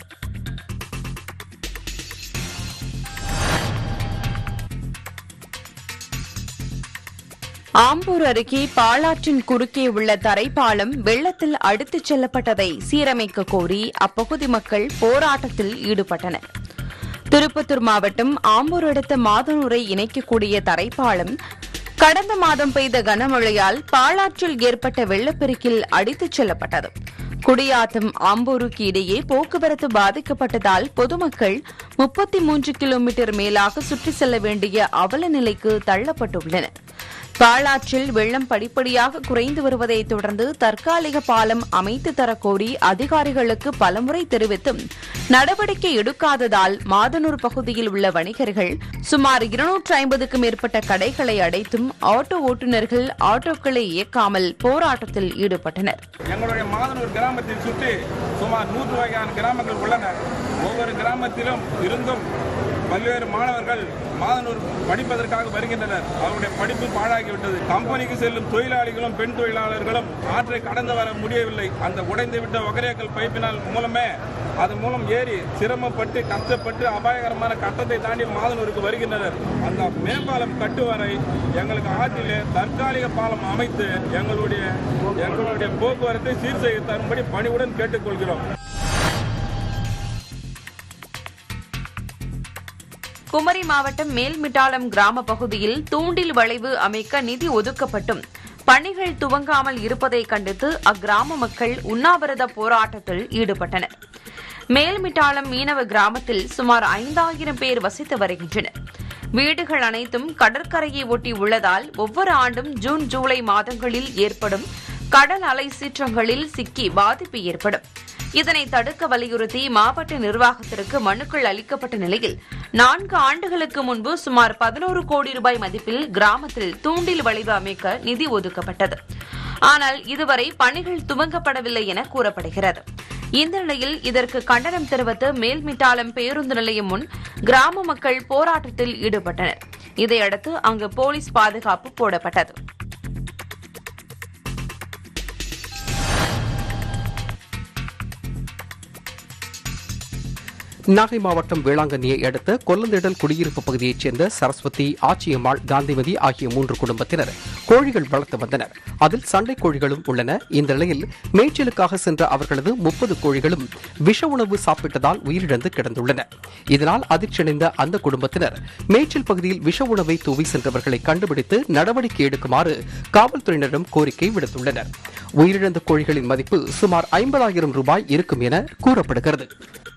ஆம்பூர் அருகே பாலாற்றின் குறுக்கே உள்ள தரைப்பாலம் வெள்ளத்தில் அடித்துச் செல்லப்பட்டதை சீரமைக்க கோரி அப்பகுதி மக்கள் போராட்டத்தில் ஈடுபட்டனர். திருப்பத்தூர் மாவட்டம் ஆம்பூர் அடுத்த மாதனூரை இணைக்கக்கூடிய தரைப்பாலம் கடந்த மாதம் பெய்த கனமழையால் பாலாற்றில் ஏற்பட்ட வெள்ளப்பெருக்கில் அடித்துச் செல்லப்பட்டது. குடியாத்தம் ஆம்பூருக்கு இடையே போக்குவரத்து பாதிக்கப்பட்டதால் பொதுமக்கள் முப்பத்தி மூன்று கிலோமீட்டர் மேலாக சுற்றி செல்ல வேண்டிய அவல நிலைக்கு தள்ளப்பட்டுள்ளனர். பாலாற்றில் வெள்ளம் படிப்படியாக குறைந்து வருவதை தொடர்ந்து தற்காலிக பாலம் அமைத்து தரக்கோரி அதிகாரிகளுக்கு பலமுறை தெரிவித்தும் நடவடிக்கை எடுக்காததால் மாதனூர் பகுதியில் உள்ள வணிகர்கள் சுமார் இருநூற்று ஐம்பதுக்கும் மேற்பட்ட கடைகளை அடைத்தும் ஆட்டோ ஓட்டுநர்கள் ஆட்டோக்களை இயக்காமல் போராட்டத்தில் ஈடுபட்டனர். எங்களுடைய மாதனூர் கிராமத்தை சுற்றி சுமார் நூற்று வகையான கிராமங்கள் உள்ளன. ஒவ்வொரு கிராமத்திலும் இருந்தும் பல்வேறு மாணவர்கள் மாதனூர் படிப்பதற்காக வருகின்றனர். அவருடைய படிப்பு பாழாகிவிட்டது. கம்பெனிக்கு செல்லும் தொழிலாளிகளும் பெண் தொழிலாளர்களும் ஆற்றை கடந்து வர முடியவில்லை. அந்த உடைந்துவிட்ட ஒகரேக்கல் பைப்பினால் மூலமே அதன் மூலம் ஏறி சிரமப்பட்டு கஷ்டப்பட்டு அபாயகரமான கட்டத்தை தாண்டி மாதனூருக்கு வருகின்றனர். அந்த மேம்பாலம் கட்டுவரை எங்களுக்கு ஆற்றிலே தற்காலிக பாலம் அமைத்து எங்களுடைய எங்களுடைய போக்குவரத்தை சீர் செய்ய தரும்படி பணிவுடன் கேட்டுக்கொள்கிறோம். குமரி மாவட்டம் மேல்மிட்டாலம் கிராம பகுதியில் தூண்டில் வளைவு அமைக்க நிதி ஒதுக்கப்பட்டும் பணிகள் துவங்காமல் இருப்பதை கண்டித்து அக்கிராம மக்கள் உண்ணாவிரத போராட்டத்தில் ஈடுபட்டனர். மேல்மிட்டாலம் மீனவ கிராமத்தில் சுமார் ஐந்தாயிரம் பேர் வசித்து வருகின்றனர். வீடுகள் அனைத்தும் கடற்கரையை ஒட்டி உள்ளதால் ஒவ்வொரு ஆண்டும் ஜூன் ஜூலை மாதங்களில் ஏற்படும் கடல் அலை சீற்றங்களில் சிக்கி பாதிப்பு ஏற்படும். இதனை தடுக்க வலியுறுத்தி மாவட்ட நிர்வாகத்திற்கு மனுக்கள் அளிக்கப்பட்ட நிலையில் நான்கு ஆண்டுகளுக்கு முன்பு சுமார் பதினோரு கோடி ரூபாய் மதிப்பில் கிராமத்தில் தூண்டில் வளைவு அமைக்க நிதி ஒதுக்கப்பட்டது. ஆனால் இதுவரை பணிகள் துவங்கப்படவில்லை என கூறப்படுகிறது. இந்த நிலையில் இதற்கு கண்டனம் தெரிவித்து மேல்மிட்டாலம் பேருந்து நிலையம் முன் கிராம மக்கள் போராட்டத்தில் ஈடுபட்டனர். இதையடுத்து அங்கு போலீஸ் பாதுகாப்பு போடப்பட்டது. நாகை மாவட்டம் வேளாங்கண்ணியை அடுத்த கொல்லந்திடல் குடியிருப்பு பகுதியைச் சேர்ந்த சரஸ்வதி, ஆச்சியம்மாள், காந்திமதி ஆகிய மூன்று குடும்பத்தினர் கோழிகள் வளர்த்து வந்தனர். அதில் சண்டை கோழிகளும் உள்ளன. இந்த நிலையில் மேய்ச்சலுக்காக சென்ற அவர்களது முப்பது கோழிகளும் விஷ உணவு சாப்பிட்டதால் உயிரிழந்து கிடந்துள்ளன. இதனால் அதிர்ச்சியடைந்த அந்த குடும்பத்தினர் மேய்ச்சல் பகுதியில் விஷ உணவை தூவி சென்றவர்களை கண்டுபிடித்து நடவடிக்கை எடுக்குமாறு காவல்துறையினரிடம் கோரிக்கை விடுத்துள்ளனர். உயிரிழந்த கோழிகளின் மதிப்பு சுமார் ஐம்பதாயிரம் ரூபாய் இருக்கும் என கூறப்படுகிறது.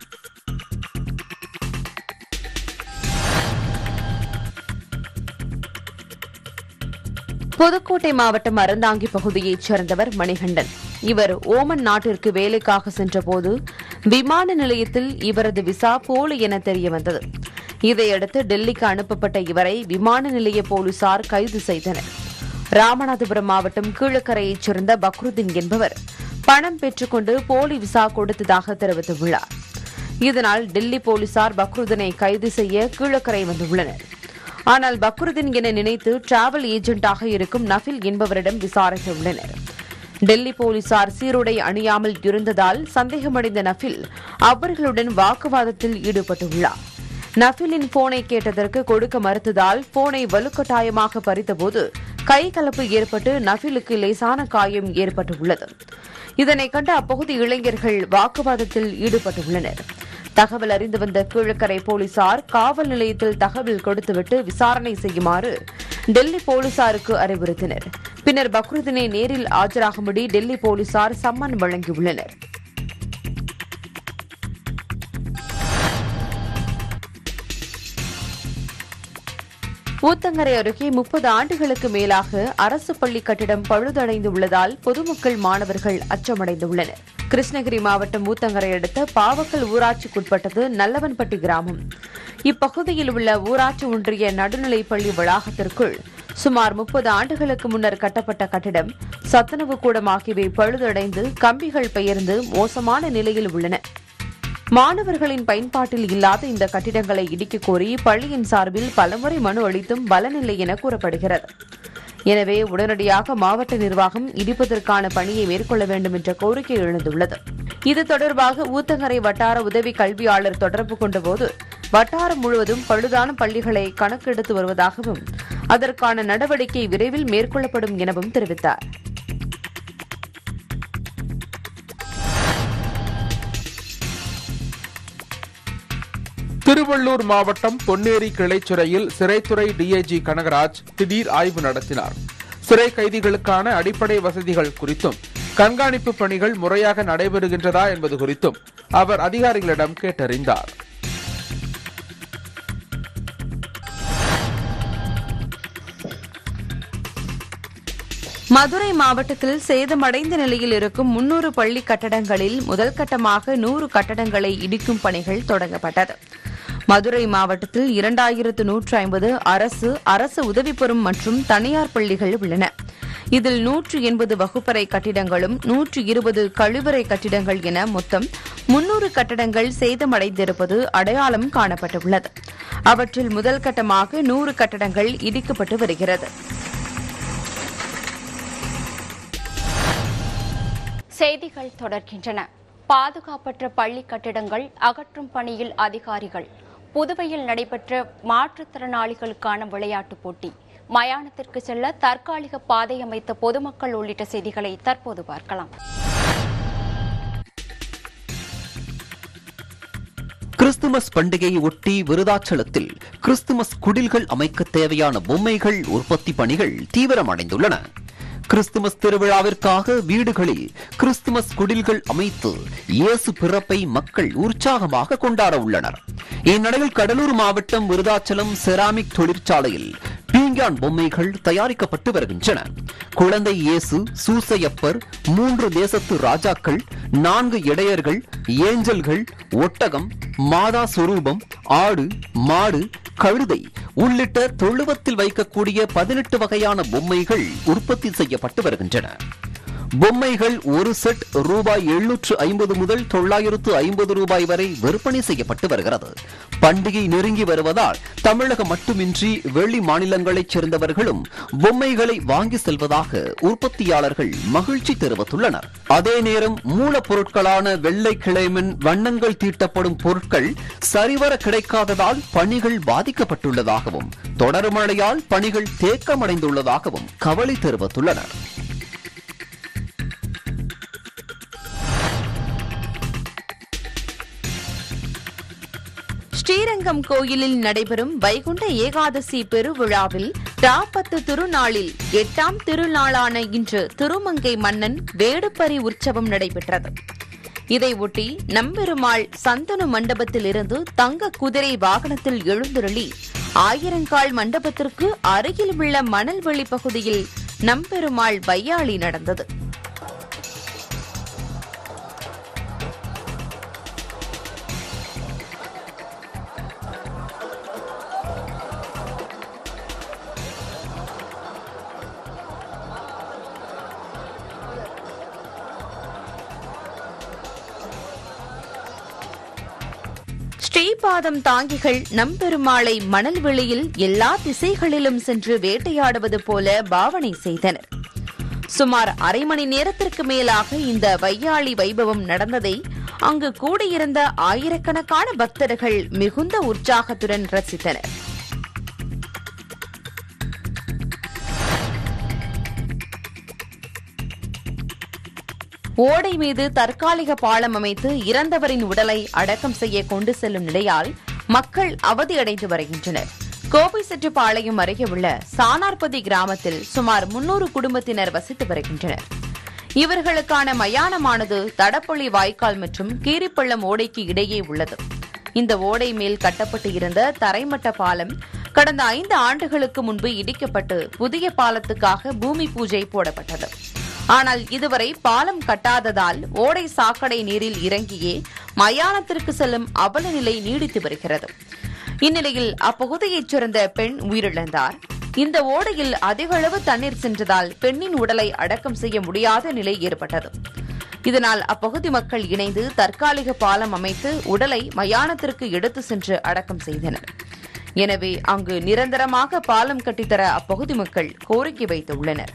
புதுக்கோட்டை மாவட்டம் அறந்தாங்கி பகுதியைச் சேர்ந்தவர் மணிகண்டன். இவர் ஓமன் நாட்டிற்கு வேலைக்காக சென்றபோது விமான நிலையத்தில் இவரது விசா போலி என தெரியவந்தது. இதையடுத்து டெல்லிக்கு அனுப்பப்பட்ட இவரை விமான நிலைய போலீசார் கைது செய்தனர். ராமநாதபுரம் மாவட்டம் கீழக்கரையைச் சேர்ந்த பக்ருதீன் என்பவர் பணம் பெற்றுக்கொண்டு போலி விசா கொடுத்ததாக தெரிவித்துள்ளார். இதனால் டெல்லி போலீசார் பக்ருதீனை கைது செய்ய கீழக்கரை வந்துள்ளனர். ஆனால் பக்ருதீன் என நினைத்து டிராவல் ஏஜென்டாக இருக்கும் நஃபில் என்பவரிடம் விசாரித்துள்ளனர். டெல்லி போலீசார் சீருடை அணியாமல் இருந்ததால் சந்தேகமடைந்த நஃபில் அவர்களுடன் வாக்குவாதத்தில் ஈடுபட்டுள்ளார். நஃபிலின் போனை கேட்டதற்கு கொடுக்க மறுத்ததால் போனை வலுக்கட்டாயமாக பறித்தபோது கைகலப்பு ஏற்பட்டு நஃபிலுக்கு லேசான காயம் ஏற்பட்டுள்ளது. இதனை கண்ட அப்பகுதி இளைஞர்கள் வாக்குவாதத்தில் ஈடுபட்டுள்ளனர். தகவல் அறிந்து வந்த கீழக்கரை போலீசார் காவல் நிலையத்தில் தகவல் கொடுத்துவிட்டு விசாரணை செய்யுமாறு டெல்லி போலீசாருக்கு அறிவுறுத்தினர். பின்னர் பக்ருதீனை நேரில் ஆஜராகும்படி டெல்லி போலீசார் சம்மன் வழங்கியுள்ளனர். ஊத்தங்கரை அருகே முப்பது ஆண்டுகளுக்கு மேலாக அரசு பள்ளி கட்டிடம் பழுதடைந்துள்ளதால் பொதுமக்கள் மாணவர்கள் அச்சமடைந்துள்ளனர். கிருஷ்ணகிரி மாவட்டம் ஊத்தங்கரை அடுத்த பாவக்கல் ஊராட்சிக்குட்பட்டது நல்லவன்பட்டி கிராமம். இப்பகுதியில் உள்ள ஊராட்சி ஒன்றிய நடுநிலைப் பள்ளி வளாகத்திற்குள் சுமார் முப்பது ஆண்டுகளுக்கு முன்னர் கட்டப்பட்ட கட்டிடம், சத்துணவு கூடம் ஆகியவை பழுதடைந்து கம்பிகள் பெயர்ந்து மோசமான நிலையில் உள்ளன. மாணவர்களின் பயன்பாட்டில் இல்லாத இந்த கட்டிடங்களை இடிக்கக் கோரி பள்ளியின் சார்பில் பலமுறை மனு அளித்தும் பலனில்லை என கூறப்படுகிறது. எனவே உடனடியாக மாவட்ட நிர்வாகம் இடிப்பதற்கான பணியை மேற்கொள்ள வேண்டும் என்ற கோரிக்கை எழுந்துள்ளது. இது தொடர்பாக ஊத்தங்கரை வட்டார உதவி கல்வியாளர் தொடர்பு கொண்டபோது வட்டாரம் முழுவதும் பழுதான பள்ளிகளை கணக்கெடுத்து வருவதாகவும் அதற்கான நடவடிக்கை விரைவில் மேற்கொள்ளப்படும் எனவும் தெரிவித்தார். திருவள்ளூர் மாவட்டம் பொன்னேரி கிளைச்சுறையில் சிறைத்துறை டிஐஜி கனகராஜ் திடீர் ஆய்வு நடத்தினார். சிறை கைதிகளுக்கான அடிப்படை வசதிகள் குறித்தும் கண்காணிப்பு பணிகள் முறையாக நடைபெறுகின்றதா என்பது குறித்தும் அவர் அதிகாரிகளிடம் கேட்டறிந்தார். மதுரை மாவட்டத்தில் சேதமடைந்த நிலையில் இருக்கும் முன்னூறு பள்ளி கட்டடங்களில் முதல் கட்டமாக நூறு கட்டடங்களை இடிக்கும் பணிகள் தொடங்கப்பட்டது. மதுரை மாவட்டத்தில் இரண்டாயிரத்து நூற்று ஐம்பது அரசு அரசு உதவி பெறும் மற்றும் தனியார் பள்ளிகள் உள்ளன. இதில் நூற்று எண்பது வகுப்பறை கட்டிடங்களும் நூற்று இருபது கழிவறை கட்டிடங்கள் என மொத்தம் முன்னூறு கட்டடங்கள் சேதமடைந்திருப்பது அடையாளம் காணப்பட்டுள்ளது. அவற்றில் முதல் கட்டமாக நூறு கட்டடங்கள் இடிக்கப்பட்டு வருகிறது. செய்திகள் தொடர்கின்றன. பாதுகாப்பற்ற பள்ளி கட்டிடங்கள் அகற்றும் பணியில் அதிகாரிகள். புதுவையில் நடைபெற்ற மாற்றுத்திறனாளிகளுக்கான விளையாட்டுப் போட்டி. மயானத்திற்கு செல்ல தற்காலிக பாதை அமைத்த பொதுமக்கள் உள்ளிட்ட செய்திகளை தற்போது பார்க்கலாம். கிறிஸ்துமஸ் பண்டிகையை ஒட்டி விருதாச்சலத்தில் கிறிஸ்துமஸ் குடில்கள் அமைக்க தேவையான பொம்மைகள் உற்பத்தி பணிகள் தீவிரமடைந்துள்ளன. கிறிஸ்துமஸ் திருவிழாவிற்காக வீடுகளில் கிறிஸ்துமஸ் குடில்கள் அமைத்து இயேசு பிறப்பை மக்கள் உற்சாகமாக கொண்டாட உள்ளனர். இந்நிலையில் கடலூர் மாவட்டம் விருதாச்சலம் செராமிக் தொழிற்சாலையில் பீங்கான் பொம்மைகள் தயாரிக்கப்பட்டு வருகின்றன. குழந்தை இயேசு, சூசையப்பர், மூன்று தேசத்து ராஜாக்கள், நான்கு இடையர்கள், ஏஞ்சல்கள், ஒட்டகம், மாதா சொரூபம், ஆடு, மாடு, கழுதை உள்ளிட்ட தொழுவத்தில் வைக்கக்கூடிய பதினெட்டு வகையான பொம்மைகள் உற்பத்தி செய்யப்பட்டு வருகின்றன. பொம்மைகள் ஒரு செட் ரூபாய் எழுநூற்று ஐம்பது முதல் தொள்ளாயிரத்து ஐம்பது ரூபாய் வரை விற்பனை செய்யப்பட்டு வருகிறது. பண்டிகை நெருங்கி வருவதால் தமிழகம் மட்டுமின்றி வெளி மாநிலங்களைச் சேர்ந்தவர்களும் பொம்மைகளை வாங்கி செல்வதாக உற்பத்தியாளர்கள் மகிழ்ச்சி தெரிவித்துள்ளனர். அதே நேரம் மூலப்பொருட்களான வெள்ளை கிளைமின் வண்ணங்கள் தீட்டப்படும் பொருட்கள் சரிவர கிடைக்காததால் பணிகள் பாதிக்கப்பட்டுள்ளதாகவும் தொடர் மழையால் பணிகள் தேக்கமடைந்துள்ளதாகவும் கவலை தெரிவித்துள்ளனர். ஸ்ரீரங்கம் கோயிலில் நடைபெறும் வைகுண்ட ஏகாதசி பெருவிழாவில் ராப்பத்து திருநாளில் எட்டாம் திருநாளான இன்று திருமங்கை மன்னன் வேடுப்பரி உற்சவம் நடைபெற்றது. இதையொட்டி நம்பெருமாள் சந்தனு மண்டபத்தில் இருந்து தங்க குதிரை வாகனத்தில் எழுந்தருளி ஆயிரங்கால் மண்டபத்திற்கு அருகில் உள்ள மணல்வெளி பகுதியில் நம்பெருமாள் வையாளி நடந்தது. ஸ்ரீபாதம் தாங்கிகள் நம்பெருமாளை மணல்வெளியில் எல்லா திசைகளிலும் சென்று வேட்டையாடுவது போல பாவனை செய்தனர். சுமார் அரை மணி நேரத்திற்கு மேலாக இந்த வையாளி வைபவம் நடந்ததை அங்கு கூடியிருந்த ஆயிரக்கணக்கான பக்தர்கள் மிகுந்த உற்சாகத்துடன் ரசித்தனர். ஓடை மீது தற்காலிக பாலம் அமைத்து இறந்தவரின் உடலை அடக்கம் செய்ய கொண்டு செல்லும் நிலையால் மக்கள் அவதியடைந்து வருகின்றனர். கோபிச்செட்டிப்பாளையம் அருகே உள்ள சானார்பதி கிராமத்தில் சுமார் முன்னூறு குடும்பத்தினர் வசித்து வருகின்றனர். இவர்களுக்கான மயானமானது தடப்பள்ளி வாய்க்கால் மற்றும் கீரிப்பள்ளம் ஓடைக்கு இடையே உள்ளது. இந்த ஓடை மேல் கட்டப்பட்டு இருந்த தரைமட்ட பாலம் கடந்த ஐந்து ஆண்டுகளுக்கு முன்பு இடிக்கப்பட்டு புதிய பாலத்துக்காக பூமி பூஜை போடப்பட்டது. ஆனால் இதுவரை பாலம் கட்டாததால் ஓடை சாக்கடை நீரில் இறங்கியே மயானத்திற்கு செல்லும் அவல நிலை நீடித்து வருகிறது. இந்நிலையில் அப்பகுதியைச் சேர்ந்த பெண் உயிரிழந்தார். இந்த ஓடையில் அதிக அளவு தண்ணீர் சென்றதால் பெண்ணின் உடலை அடக்கம் செய்ய முடியாத நிலை ஏற்பட்டது. இதனால் அப்பகுதி மக்கள் இணைந்து தற்காலிக பாலம் அமைத்து உடலை மயானத்திற்கு எடுத்து சென்று அடக்கம் செய்தனர். எனவே அங்கு நிரந்தரமாக பாலம் கட்டித்தர அப்பகுதி மக்கள் கோரிக்கை வைத்துள்ளனர்.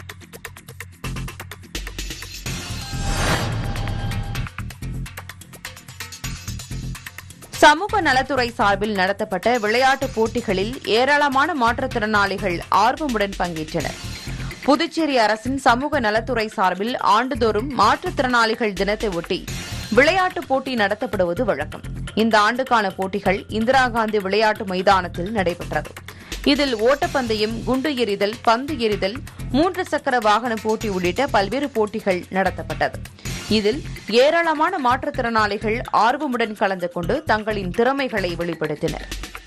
சமூக நலத்துறை சார்பில் நடத்தப்பட்ட விளையாட்டுப் போட்டிகளில் ஏராளமான மாற்றுத்திறனாளிகள் ஆர்வமுடன் பங்கேற்றனர். புதுச்சேரி அரசின் சமூக நலத்துறை சார்பில் ஆண்டுதோறும் மாற்றுத்திறனாளிகள் தினத்தை ஒட்டி விளையாட்டுப் போட்டி நடத்தப்படுவது வழக்கம். இந்த ஆண்டுக்கான போட்டிகள் இந்திரா காந்தி விளையாட்டு மைதானத்தில் நடைபெற்றது. இதில் ஓட்டப்பந்தயம், குண்டு எறிதல், பந்து எறிதல், மூன்று சக்கர வாகன போட்டி உள்ளிட்ட பல்வேறு போட்டிகள் நடத்தப்பட்டது. இதில் ஏராளமான மாற்றுத்திறனாளிகள் ஆர்வமுடன் கலந்து கொண்டு தங்களின் திறமைகளை வெளிப்படுத்தினர்.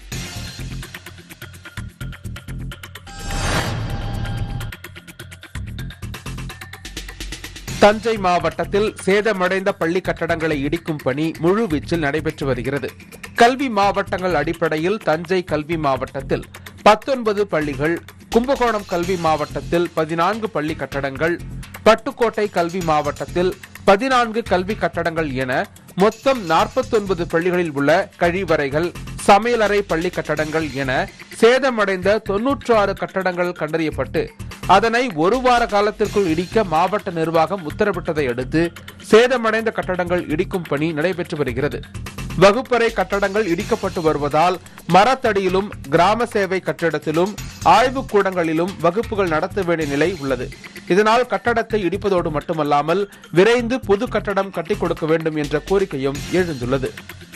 தஞ்சை மாவட்டத்தில் சேதமடைந்த பள்ளி கட்டடங்களை இடிக்கும் பணி முழுவீச்சில் நடைபெற்று வருகிறது. கல்வி மாவட்டங்கள் அடிப்படையில் தஞ்சை கல்வி மாவட்டத்தில் பத்தொன்பது பள்ளிகள், கும்பகோணம் கல்வி மாவட்டத்தில் பதினான்கு பள்ளி கட்டடங்கள், பட்டுக்கோட்டை கல்வி மாவட்டத்தில் பதினான்கு கல்வி கட்டடங்கள் என மொத்தம் நாற்பத்தி ஒன்பது பள்ளிகளில் உள்ள கழிவறைகள், சமையலறை பள்ளி கட்டடங்கள் என சேதமடைந்த தொன்னூற்று ஆறு கட்டடங்கள் கண்டறியப்பட்டு அதனை ஒரு வார காலத்திற்குள் இடிக்க மாவட்ட நிர்வாகம் உத்தரவிட்டதை அடுத்து சேதமடைந்த கட்டடங்கள் இடிக்கும் பணி நடைபெற்று வருகிறது. வகுப்பறை கட்டடங்கள் இடிக்கப்பட்டு வருவதால் மரத்தடியிலும் கிராம சேவை கட்டிடத்திலும் ஆய்வுக் கூடங்களிலும் வகுப்புகள் நடத்த வேண்டிய நிலை உள்ளது. இதனால் கட்டடத்தை இடிப்பதோடு மட்டுமல்லாமல் விரைந்து புது கட்டடம் கட்டிக் கொடுக்க வேண்டும் என்ற கோரிக்கையும் எழுந்துள்ளது.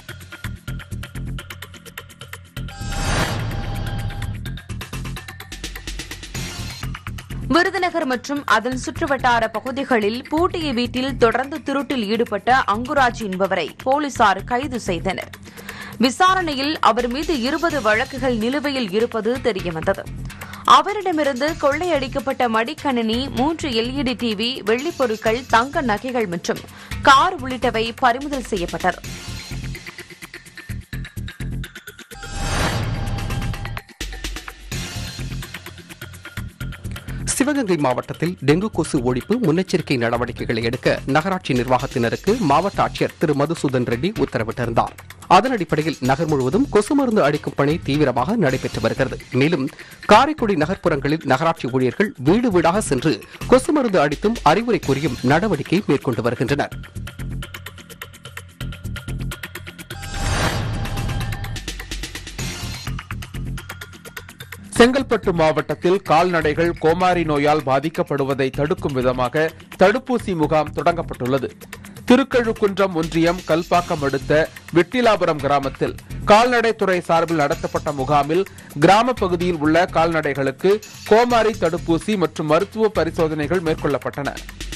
விருதுநகர் மற்றும் அதன் சுற்றுவட்டார பகுதிகளில் பூட்டிய வீட்டில் தொடர்ந்து திருட்டில் ஈடுபட்ட அங்குராஜ் என்பவரை போலீசார் கைது செய்தனர். விசாரணையில் அவர் மீது இருபது வழக்குகள் நிலுவையில் இருப்பது தெரியவந்தது. அவரிடமிருந்து கொள்ளையடிக்கப்பட்ட மடிக்கணினி, மூன்று எல்இடி டிவி, வெள்ளிப் பொருட்கள், தங்க நகைகள் மற்றும் கார் உள்ளிட்டவை பறிமுதல் செய்யப்பட்டது. சிவகங்கை மாவட்டத்தில் டெங்கு கொசு ஒழிப்பு முன்னெச்சரிக்கை நடவடிக்கைகளை எடுக்க நகராட்சி நிர்வாகத்தினருக்கு மாவட்ட ஆட்சியர் திரு மதுசூதன் ரெட்டி உத்தரவிட்டிருந்தார். அதன் அடிப்படையில் நகர் முழுவதும் கொசு மருந்து அடிக்கும் பணி தீவிரமாக நடைபெற்று வருகிறது. மேலும் காரைக்குடி நகர்ப்புறங்களில் நகராட்சி ஊழியர்கள் வீடு வீடாக சென்று கொசு மருந்து அடித்தும் அறிவுரை கூறியும் நடவடிக்கை மேற்கொண்டு வருகின்றனர். செங்கல்பட்டு மாவட்டத்தில் கால்நடைகள் கோமாரி நோயால் பாதிக்கப்படுவதை தடுக்கும் விதமாக தடுப்பூசி முகாம் தொடங்கப்பட்டுள்ளது. திருக்கழுக்குன்றம் ஒன்றியம் கல்பாக்கம் அடுத்த விட்டிலாபுரம் கிராமத்தில் கால்நடைத்துறை சார்பில் நடத்தப்பட்ட முகாமில் கிராம பகுதியில் உள்ள கால்நடைகளுக்கு கோமாரி தடுப்பூசி மற்றும் மருத்துவ பரிசோதனைகள் மேற்கொள்ளப்பட்டன.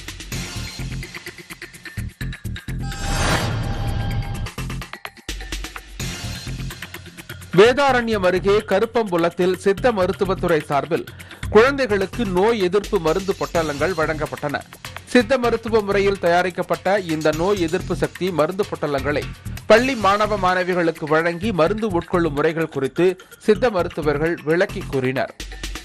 வேதாரண்யம் அருகே கருப்பம்புலத்தில் சித்த மருத்துவத்துறை சார்பில் குழந்தைகளுக்கு நோய் எதிர்ப்பு மருந்து பொட்டலங்கள் வழங்கப்பட்டன. சித்த மருத்துவ முறையில் தயாரிக்கப்பட்ட இந்த நோய் எதிர்ப்பு சக்தி மருந்து பொட்டலங்களை பள்ளி மாணவ மாணவிகளுக்கு வழங்கி மருந்து உட்கொள்ளும் முறைகள் குறித்து சித்த மருத்துவர்கள் விளக்கி கூறினர்.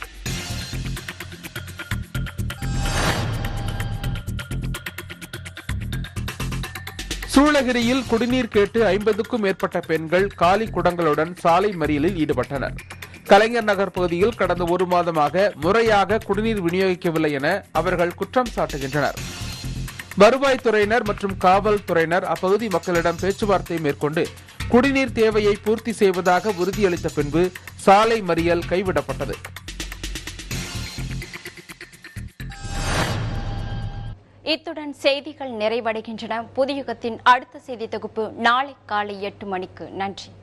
சூளகிரியில் குடிநீர் கேட்டு ஐம்பதுக்கும் மேற்பட்ட பெண்கள் காலி குடங்களுடன் சாலை மறியலில் ஈடுபட்டனர். கலைஞர் நகர் பகுதியில் கடந்த ஒரு மாதமாக முறையாக குடிநீர் விநியோகிக்கவில்லை என அவர்கள் குற்றம் சாட்டுகின்றனர். வருவாய்த்துறையினர் மற்றும் காவல்துறையினர் அப்பகுதி மக்களிடம் பேச்சுவார்த்தை மேற்கொண்டு குடிநீர் தேவையை பூர்த்தி செய்வதாக உறுதியளித்த பின்பு சாலை மறியல் கைவிடப்பட்டது. இத்துடன் செய்திகள் நிறைவடைகின்றன. புதியுகத்தின் அடுத்த செய்தி தொகுப்பு நாளை காலை எட்டு மணிக்கு. நன்றி.